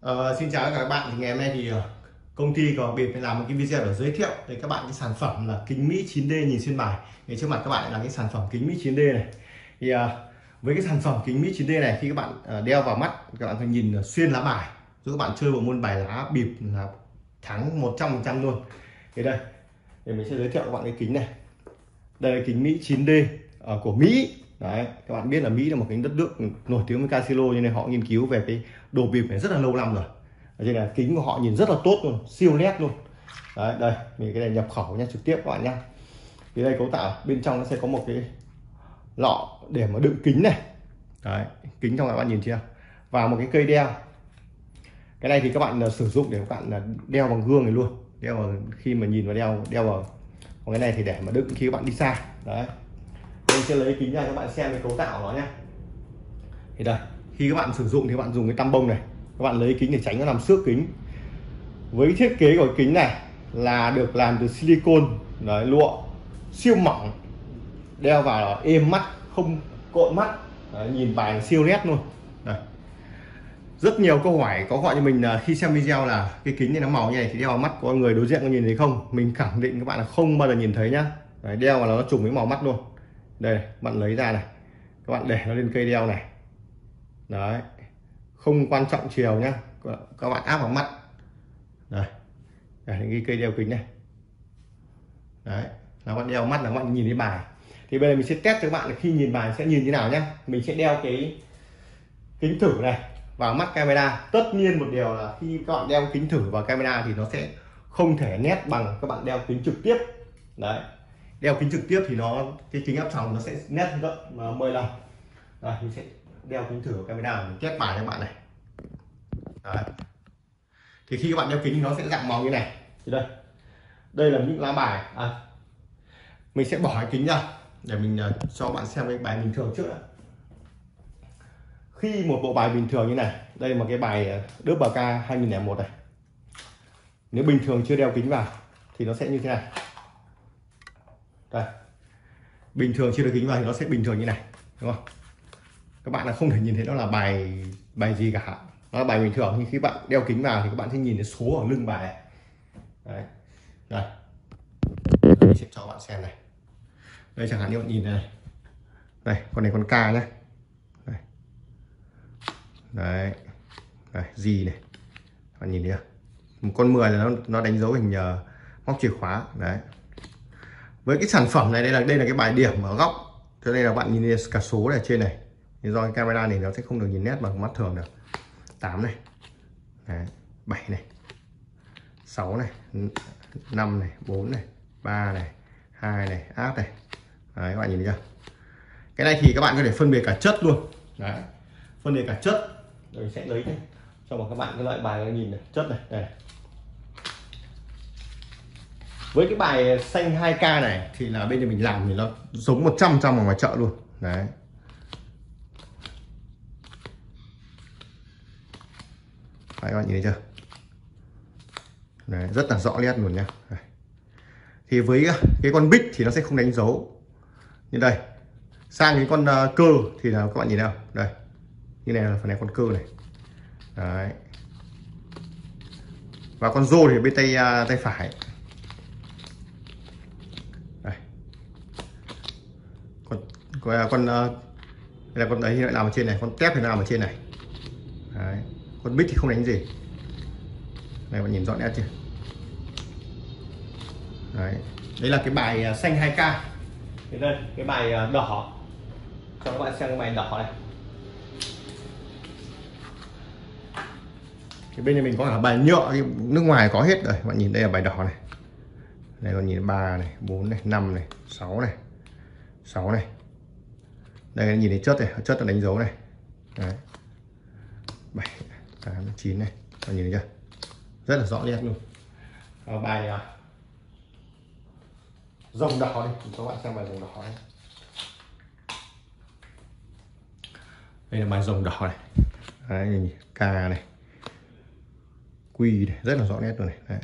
Xin chào các bạn. Thì ngày hôm nay thì công ty có biệt làm một cái video để giới thiệu với các bạn cái sản phẩm là kính Mỹ 9D nhìn xuyên bài. Thì trước mặt các bạn là cái sản phẩm kính Mỹ 9D này. Thì với cái sản phẩm kính Mỹ 9D này, khi các bạn đeo vào mắt, các bạn phải nhìn xuyên lá bài, giúp các bạn chơi bộ môn bài lá bịp là thắng 100% luôn. Thì đây, thì mình sẽ giới thiệu các bạn cái kính này. Đây là kính Mỹ 9D của Mỹ. Đấy, các bạn biết là Mỹ là một cái đất nước nổi tiếng với casino, cho nên họ nghiên cứu về cái đồ bịp này rất là lâu năm rồi. Ở đây là kính của họ nhìn rất là tốt luôn, siêu nét luôn. Đấy, đây, mình cái này nhập khẩu nha, trực tiếp các bạn nhá. Thì đây cấu tạo bên trong nó sẽ có một cái lọ để mà đựng kính này. Đấy, kính trong các bạn nhìn chưa? Và một cái cây đeo. Cái này thì các bạn sử dụng để các bạn đeo bằng gương này luôn. Đeo vào, khi mà nhìn vào đeo vào. Còn cái này thì để mà đựng khi các bạn đi xa. Đấy. Mình sẽ lấy kính ra cho các bạn xem cái cấu tạo của nó nhé. Thì đây, khi các bạn sử dụng thì các bạn dùng cái tăm bông này, các bạn lấy kính để tránh nó làm xước kính. Với thiết kế của kính này là được làm từ silicon, đấy, lụa siêu mỏng, đeo vào là êm mắt, không cộn mắt, đấy, nhìn bài siêu nét luôn. Đây. Rất nhiều câu hỏi có gọi cho mình là khi xem video là cái kính này nó màu như này thì đeo vào mắt có người đối diện có nhìn thấy không? Mình khẳng định các bạn là không bao giờ nhìn thấy nhá. Đấy, đeo vào nó trùng với màu mắt luôn. Đây, bạn lấy ra này, các bạn để nó lên cây đeo này. Đấy, không quan trọng chiều nhá, các bạn áp vào mắt. Đây, cái cây đeo kính này. Đấy, là bạn đeo mắt là các bạn nhìn thấy bài. Thì bây giờ mình sẽ test cho các bạn là khi nhìn bài sẽ nhìn như nào nhá. Mình sẽ đeo cái kính thử này vào mắt camera. Tất nhiên một điều là khi các bạn đeo kính thử vào camera thì nó sẽ không thể nét bằng các bạn đeo kính trực tiếp. Đấy, đeo kính trực tiếp thì cái kính áp tròng nó sẽ nét gấp 10 lần. Rồi mình sẽ đeo kính thử camera mình test bài cho các bạn này. Đấy. Thì khi các bạn đeo kính thì nó sẽ dạng màu như này. Thì đây là những lá bài. Mình sẽ bỏ cái kính ra để mình cho các bạn xem cái bài bình thường trước đã. Khi một bộ bài bình thường như này, đây là một cái bài Đức Bà Ca 2001 này. Nếu bình thường chưa đeo kính vào thì nó sẽ như thế này. Đây, bình thường chưa được kính vào thì nó sẽ bình thường như này, đúng không? Các bạn là không thể nhìn thấy nó là bài gì cả, nó là bài bình thường. Nhưng khi bạn đeo kính vào thì các bạn sẽ nhìn thấy số ở lưng bài này. Đấy, đây, mình sẽ cho các bạn xem này. Đây chẳng hạn như bạn nhìn này, đây con này con K nhé, đây, đấy, đây gì này, bạn nhìn thấy không? Một con 10 là nó đánh dấu hình móc chìa khóa. Đấy, với cái sản phẩm này đây là cái bài điểm ở góc, cho nên là bạn nhìn cả số này trên này. Thì do cái camera này nó sẽ không được nhìn nét bằng mắt thường được. 8 này, đấy, 7 này, 6 này, 5 này, 4 này, 3 này, 2 này, áp này. Đấy, các bạn nhìn thấy chưa? Cái này thì các bạn có thể phân biệt cả chất luôn. Đấy, phân biệt cả chất. Rồi sẽ lấy cho các bạn cái loại bài nhìn này, chất này, đây. Với cái bài xanh 2K này thì là bên nhà mình làm thì nó giống 100% ở ngoài chợ luôn. Đấy. Đấy, các bạn nhìn thấy chưa? Đấy, rất là rõ nét luôn nha. Đấy. Thì với cái con bích thì nó sẽ không đánh dấu như đây. Sang cái con cơ thì là các bạn nhìn thấy không? Đây, như này là phần này con cơ này. Đấy. Và con rô thì bên tay phải. Đây. Con đây là con đấy thì lại nằm ở trên này, con tép thì nằm ở trên này. Đấy. Con bích thì không đánh gì. Này bạn nhìn rõ nét chưa? Đấy. Đây là cái bài xanh 2K. Thì đây, cái bài đỏ. Cho các bạn xem cái bài đỏ này. Thì bên nhà mình có cả bài nhựa, thì nước ngoài có hết rồi. Bạn nhìn đây là bài đỏ này. Đây còn nhìn 3 này, 4 này, 5 này, 6 này, 6 này. Đây nhìn thấy chất này, chất là đánh dấu này. Đấy. 7, 8, 9 này. Bạn nhìn thấy chưa? Rất là rõ nét luôn. Bài rồng đỏ này, các bạn xem bài rồng đỏ này. Đây là bài rồng đỏ này. Đấy, K này, Quy này, rất là rõ nét luôn này. Đấy.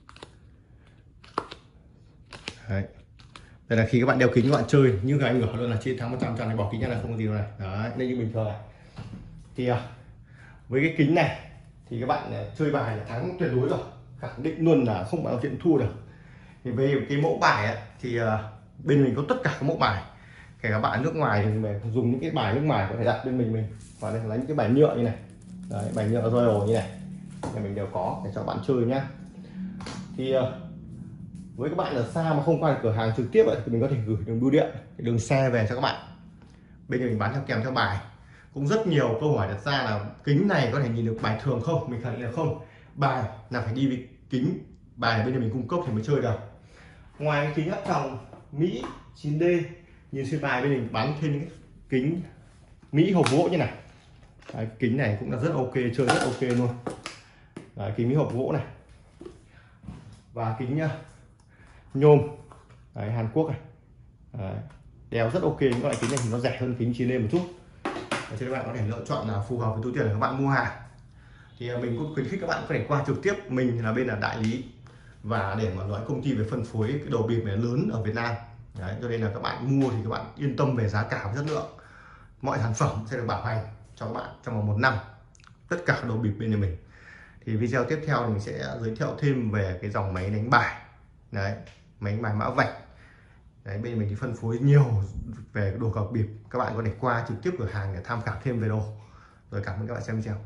Đấy. Đây là khi các bạn đeo kính các bạn chơi như cái anh gửi luôn là chiến thắng 100% này, bỏ kính ra là không có gì đâu này. Đấy, đây như bình thường này. Thì với cái kính này thì các bạn chơi bài là thắng tuyệt đối rồi, khẳng định luôn là không bao chuyện thua được. Thì về cái mẫu bài ấy, thì bên mình có tất cả các mẫu bài, kể cả bạn nước ngoài thì mình dùng những cái bài nước ngoài có thể đặt bên mình và đây là những cái bài nhựa như này. Đấy, bài nhựa Royal như này thì mình đều có để cho bạn chơi nhá. Thì với các bạn ở xa mà không qua được cửa hàng trực tiếp ấy, thì mình có thể gửi đường bưu điện, đường xe về cho các bạn. Bên mình bán theo kèm theo bài. Cũng rất nhiều câu hỏi đặt ra là kính này có thể nhìn được bài thường không? Mình khẳng định là không. Bài là phải đi với kính, bài bên mình cung cấp thì mới chơi được. Ngoài cái kính áp tròng Mỹ 9D nhìn xuyên bài, bên mình bán thêm những kính Mỹ hộp gỗ như này. Đấy, kính này cũng là rất ok, chơi rất ok luôn. Đấy, kính Mỹ hộp gỗ này và kính nhôm đấy, Hàn Quốc này. Đấy, đeo rất ok. Những loại kính này thì nó rẻ hơn kính 9D một chút, cho nên các bạn có thể lựa chọn là phù hợp với túi tiền của các bạn mua hàng. Thì mình cũng khuyến khích các bạn có thể qua trực tiếp, mình là bên là đại lý và để mà nói công ty về phân phối cái đồ bịp này lớn ở Việt Nam. Đấy, cho nên là các bạn mua thì các bạn yên tâm về giá cả và chất lượng. Mọi sản phẩm sẽ được bảo hành cho các bạn trong vòng 1 năm, tất cả đồ bịp bên nhà mình. Thì video tiếp theo thì mình sẽ giới thiệu thêm về cái dòng máy đánh bài. Đấy, máy đánh bài mã vạch. Đấy, bên mình thì phân phối nhiều về đồ cờ bịp, các bạn có thể qua trực tiếp cửa hàng để tham khảo thêm về đồ. Rồi, cảm ơn các bạn xem video.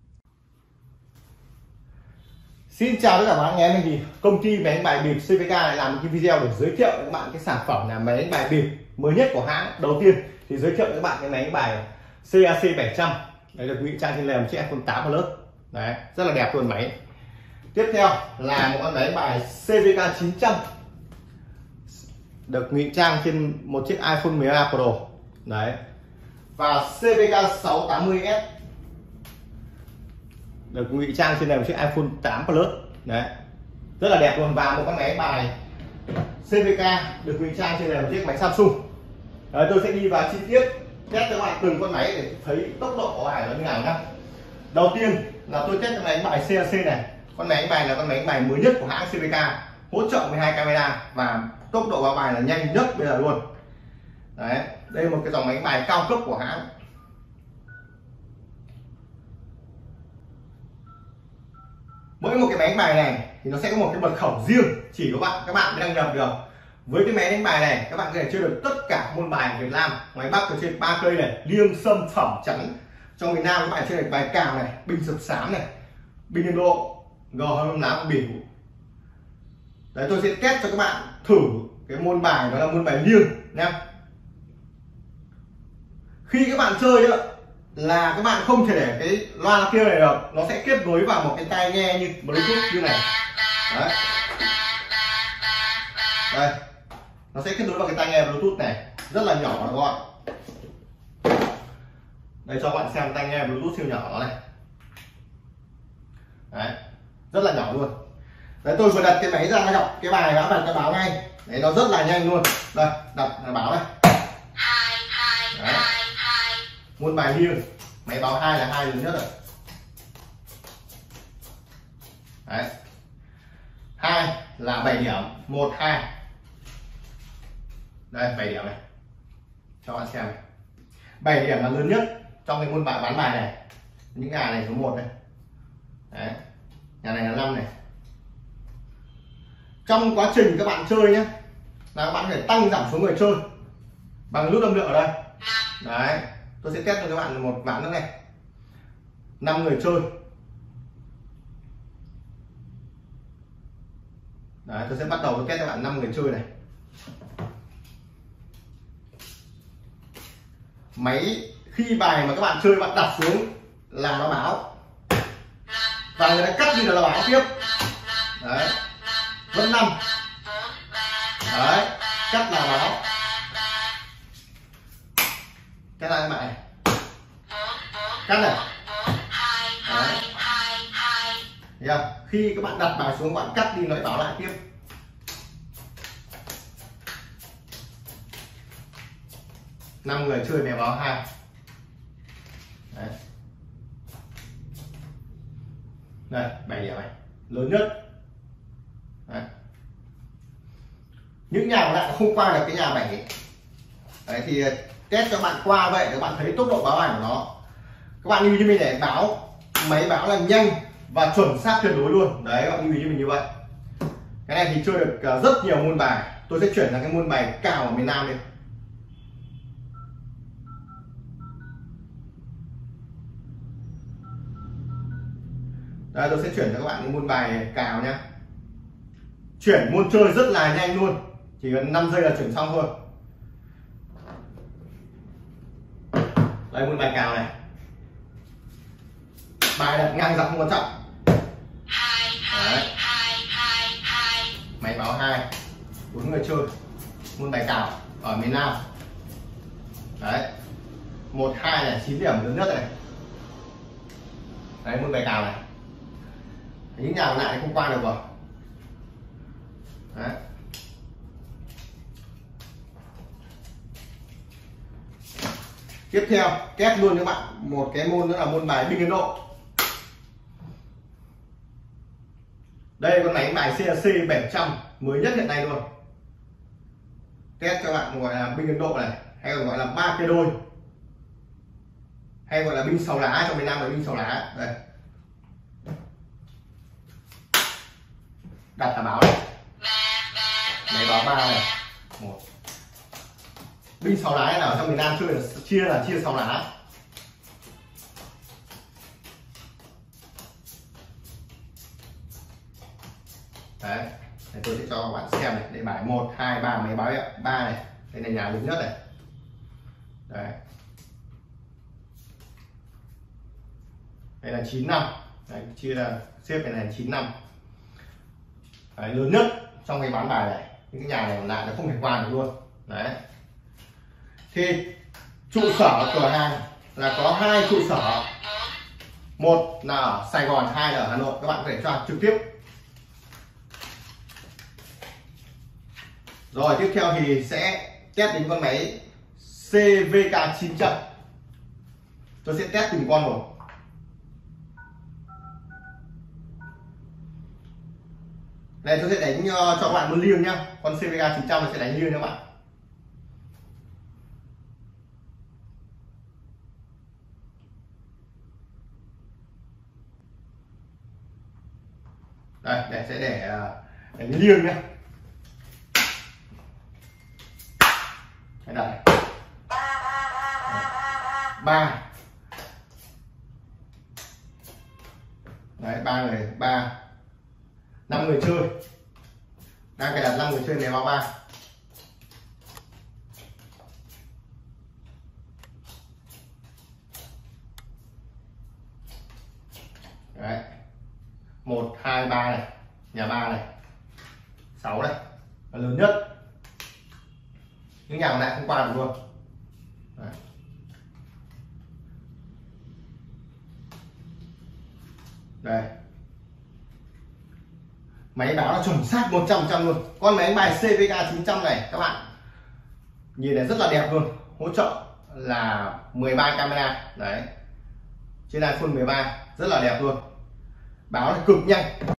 Xin chào tất cả các bạn nghe mình. Thì công ty máy đánh bài bịp CVK lại làm một cái video để giới thiệu với các bạn cái sản phẩm là máy đánh bài bịp mới nhất của hãng. Đầu tiên thì giới thiệu với các bạn cái máy đánh bài CAC 700. Đấy, được ngụy trang trên lề một chiếc iPhone 8 Plus. Đấy, rất là đẹp luôn máy. Tiếp theo là một con máy đánh bài CVK 900 được ngụy trang trên một chiếc iPhone 13 Pro. Đấy. Và CVK 680S được ngụy trang trên này một chiếc iPhone 8 Plus. Đấy, rất là đẹp luôn. Và một con máy bài CVK được ngụy trang trên này một chiếc máy Samsung. Đấy, tôi sẽ đi vào chi tiết test cho các bạn từng con máy để thấy tốc độ của bài nó như nào nhá. Đầu tiên là tôi test con máy đánh bài CAC này. Con máy đánh bài là con máy đánh bài mới nhất của hãng CVK, hỗ trợ 12 camera và tốc độ báo bài là nhanh nhất bây giờ luôn. Đấy, đây là một cái dòng máy đánh bài cao cấp của hãng. Mỗi một cái máy đánh bài này thì nó sẽ có một cái mật khẩu riêng, chỉ có các bạn mới đăng nhập được. Với cái máy đánh bài này các bạn có thể chơi được tất cả môn bài Việt Nam, ngoài Bắc có chơi 3 cây này, liêng, sâm, phẩm, chắn. Trong miền Nam các bạn chơi được bài cào này, bình sập sám này, bình Indo, gò hâm lá bỉu. Đấy, tôi sẽ test cho các bạn thử cái môn bài đó là môn bài liêng nha. Khi các bạn chơi ấy, là các bạn không thể để cái loa kia này được, nó sẽ kết nối vào một cái tai nghe như Bluetooth như này. Đấy. Đây, nó sẽ kết nối vào cái tai nghe Bluetooth này, rất là nhỏ và gọn. Đây, cho các bạn xem tai nghe Bluetooth siêu nhỏ nó này. Đấy, rất là nhỏ luôn. Đấy, tôi vừa đặt cái máy ra nó đọc cái bài đã và nó báo ngay. Đấy, nó rất là nhanh luôn. Đây, đặt là báo này. Đấy. Môn bài liêng, máy báo 2 là 2 lớn nhất rồi. Đấy. 2 là 7 điểm, 1 2. Đây 7 điểm này. Cho bạn xem này. 7 điểm là lớn nhất trong cái môn bài bán bài này. Những nhà này số 1 này. Đấy. Nhà này là 5 này. Trong quá trình các bạn chơi nhé, là các bạn phải tăng giảm số người chơi bằng nút âm lượng ở đây. Đấy, tôi sẽ test cho các bạn một ván nữa này. 5 người chơi. Đấy, tôi sẽ bắt đầu tôi test cho các bạn 5 người chơi này. Máy khi bài mà các bạn chơi bạn đặt xuống là nó báo, và người ta cắt đi là nó báo tiếp. Đấy, vẫn 5. Đấy, cắt là báo. Cắt lại các bạn này. Cắt này. Đấy. Yeah. Khi các bạn đặt bài xuống bạn cắt đi nó lại báo lại tiếp. Năm người chơi này báo 2. Đấy. Đây 7 điểm này, lớn nhất. Đấy. Những nhà của bạn không qua được cái nhà 7. Đấy thì test cho bạn qua vậy để các bạn thấy tốc độ báo bài của nó. Các bạn như mình này báo, máy báo là nhanh và chuẩn xác tuyệt đối luôn đấy, các bạn lưu ý mình như vậy. Cái này thì chơi được rất nhiều môn bài. Tôi sẽ chuyển sang cái môn bài cào ở miền Nam đi. Đây, tôi sẽ chuyển cho các bạn cái môn bài cào nhé. Chuyển môn chơi rất là nhanh luôn, chỉ cần 5 giây là chuyển xong thôi. Đây, môn bài cào này, bài đặt ngang dọc không quan trọng. Đấy. Máy báo 2, 4 người chơi môn bài cào ở miền Nam. Đấy, 1, 2 này, 9 điểm lớn nhất này. Đấy, môn bài cào này, những nhà lại không qua được rồi. Đấy. Tiếp theo kết luôn các bạn một cái môn nữa là môn bài binh Ấn Độ. Đây con máy bài CAC 700 mới nhất hiện nay luôn. Test cho bạn gọi là binh Ấn Độ này, hay còn gọi là 3 cây đôi, hay gọi là binh 6 lá, trong miền Nam là binh 6 lá. Đây, đặt tà báo này, máy báo 3 này, 1. Binh 6 lá nào trong miền Nam chơi là chia 6 lá. Đấy, tôi sẽ cho các bạn xem này, đây bài 1, 2, 3 máy báo 3 này, đây là nhà lớn nhất này. Đấy, đây là 9 năm. Đấy, chia là xếp này là 9 năm. Đấy, lớn nhất trong cái bán bài này, những cái nhà này lại nó không thể qua được luôn. Đấy, thì trụ sở cửa hàng là có 2 trụ sở, một là ở Sài Gòn, 2 là ở Hà Nội. Các bạn có thể cho trực tiếp. Rồi tiếp theo thì sẽ test đến con máy CVK 900. Tôi sẽ test từng con một. Đây, tôi sẽ đánh cho các bạn một liêng nhá. Con CVK 900 sẽ đánh liêng các bạn. Đây, sẽ để đánh liêng nhá. Đây, 3. Đấy, 3 người, 5 người chơi. Đang cài đặt 5 người chơi máy báo 3. Đấy, 1, 2, 3 này, nhà 3 này, 6 này là lớn nhất, những nhà còn lại không qua được luôn. Đấy. Đây, máy báo là chuẩn xác 100% luôn. Con máy bài CVK 900 này các bạn nhìn này rất là đẹp luôn, hỗ trợ là 13 camera đấy, trên iPhone 13 rất là đẹp luôn, báo là cực nhanh.